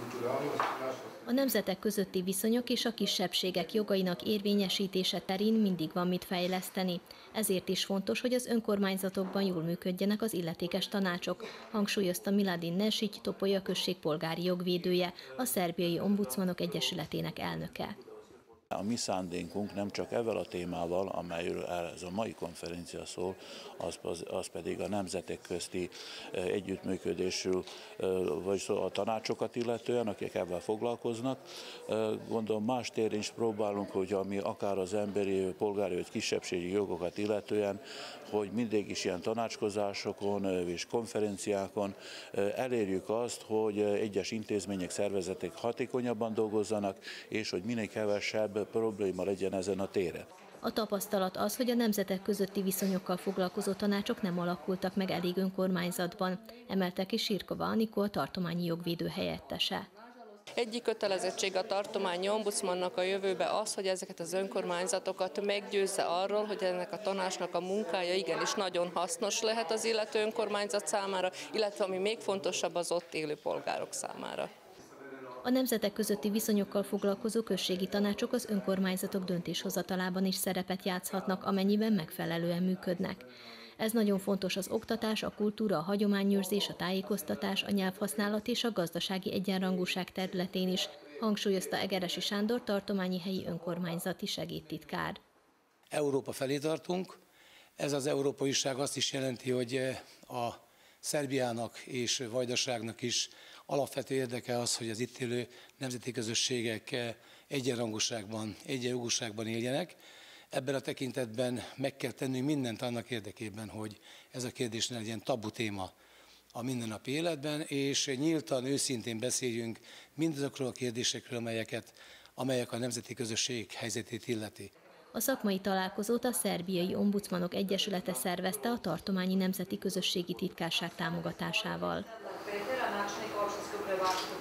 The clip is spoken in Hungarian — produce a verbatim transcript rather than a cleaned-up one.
A nemzetek közötti viszonyok és a kisebbségek jogainak érvényesítése terén mindig van mit fejleszteni. Ezért is fontos, hogy az önkormányzatokban jól működjenek az illetékes tanácsok, hangsúlyozta Miladin Nesic, Topolya község polgári jogvédője, a Szerbiai Ombudsmanok Egyesületének elnöke. A mi szándékunk nem csak ezzel a témával, amelyről ez a mai konferencia szól, az, az, az pedig a nemzetek közti együttműködésről, vagy a tanácsokat illetően, akik ezzel foglalkoznak. Gondolom más téren is próbálunk, hogy ami akár az emberi, polgári vagy kisebbségi jogokat illetően, hogy mindig is ilyen tanácskozásokon és konferenciákon elérjük azt, hogy egyes intézmények, szervezetek hatékonyabban dolgozzanak, és hogy minél kevesebb probléma legyen ezen a téren. A tapasztalat az, hogy a nemzetek közötti viszonyokkal foglalkozó tanácsok nem alakultak meg elég önkormányzatban, emelte ki Sirkova Anikó, a tartományi jogvédő helyettese. Egyik kötelezettség a tartományi ombudsmannak a jövőben az, hogy ezeket az önkormányzatokat meggyőzze arról, hogy ennek a tanácsnak a munkája igenis nagyon hasznos lehet az illető önkormányzat számára, illetve ami még fontosabb, az ott élő polgárok számára. A nemzetek közötti viszonyokkal foglalkozó községi tanácsok az önkormányzatok döntéshozatalában is szerepet játszhatnak, amennyiben megfelelően működnek. Ez nagyon fontos az oktatás, a kultúra, a hagyományőrzés, a tájékoztatás, a nyelvhasználat és a gazdasági egyenrangúság területén is, hangsúlyozta Egeresi Sándor tartományi helyi önkormányzati segédtitkár. Európa felé tartunk. Ez az európaiság azt is jelenti, hogy a Szerbiának és Vajdaságnak is alapvető érdeke az, hogy az itt élő nemzeti közösségek egyenrangúságban, egyenjogúságban éljenek. Ebben a tekintetben meg kell tennünk mindent annak érdekében, hogy ez a kérdés ne legyen tabu téma a mindennapi életben, és nyíltan, őszintén beszéljünk mindazokról a kérdésekről, amelyeket, amelyek a nemzeti közösség helyzetét illeti. A szakmai találkozót a Szerbiai Ombudsmanok Egyesülete szervezte a tartományi nemzeti közösségi titkárság támogatásával.